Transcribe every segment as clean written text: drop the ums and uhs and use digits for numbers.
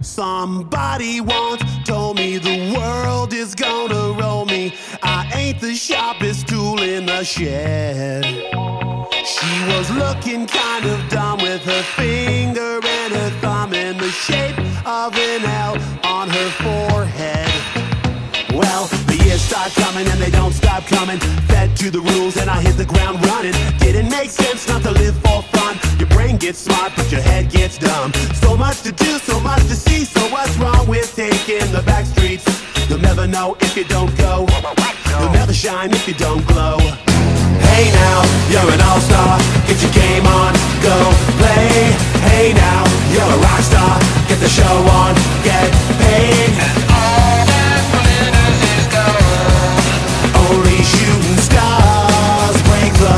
Somebody once told me the world is gonna roll me. I ain't the sharpest tool in the shed. She was looking kind of dumb with her finger and her thumb in the shape of an L on her forehead. Well, the years start coming and they don't stop coming. Fed to the rules and I hit the ground running. Didn't make sense not to live for fun. Your brain gets smart but your head gets dumb. So much to do, so much to see. So what's wrong with taking the back streets? You'll never know if you don't go. You'll never shine if you don't glow. Hey now, you're an all-star. Get your game on, go play. Hey now, you're a rock star. Get the show on, get paid. Only shooting stars break the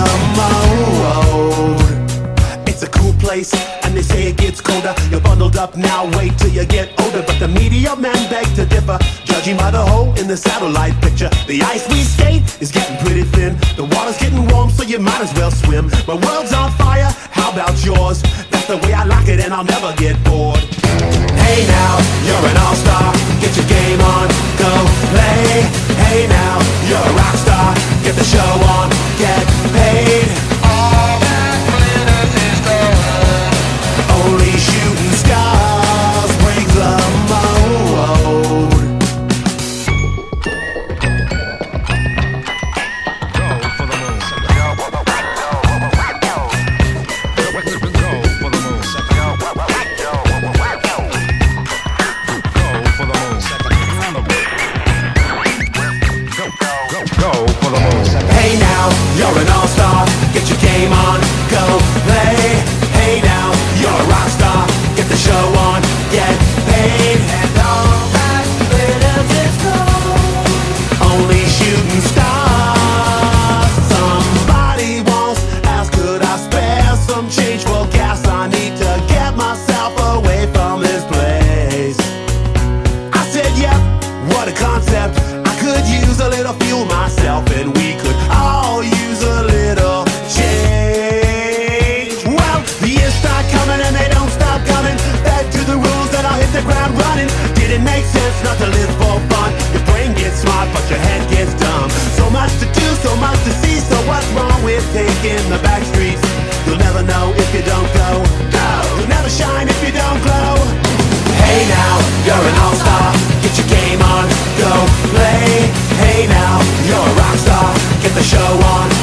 mold. It's a cool place, and they say it gets colder. You're bundled up now, wait till you get older. But the media men beg to differ, judging by the hole in the satellite picture. The ice we skate is getting pretty thin. The water's getting warm, so you might as well swim. My world's on fire, how about yours? That's the way I like it, and I'll never get bored. Hey now, you're an all-star. Get your game on, go play. Hey now, you're a rock star. Get the show on, get paid. All that glitters is gold. Only shooting stars break the mold. Go for the moon. Go for the moon. Hey now, you're an all-star. Get your game on, go play. Hey now, you're a rock star. Get the show on, get paid. And all that glitters is gold. Only shooting stars. Somebody once asked, could I spare some change for gas? I need to get myself away from this place. I said, yep, what a concept. I could use a little fuel myself, and we could all use a little change. Well, the years start coming and they don't stop coming. Back to the rules and I'll hit the ground running. Didn't make sense not to live for fun. Your brain gets smart but your head gets dumb. So much to do, so much to see. So what's wrong with taking the back streets? You'll never know if you don't go. You'll never shine if you don't glow. Hey now, you're an all-star. Get your game on, go play. Hey now, you're a rock star. Get the show on,